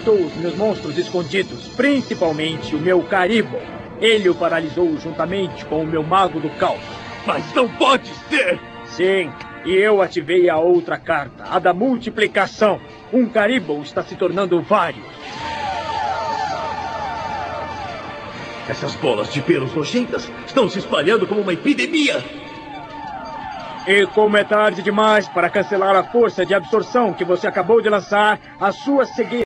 derrotou os meus monstros escondidos, principalmente o meu Caribou. Ele o paralisou juntamente com o meu Mago do Caos. Mas não pode ser! Sim, e eu ativei a outra carta, a da multiplicação. Um Caribou está se tornando vários. Essas bolas de pelos nojentas estão se espalhando como uma epidemia! E como é tarde demais para cancelar a força de absorção que você acabou de lançar, a sua cegueira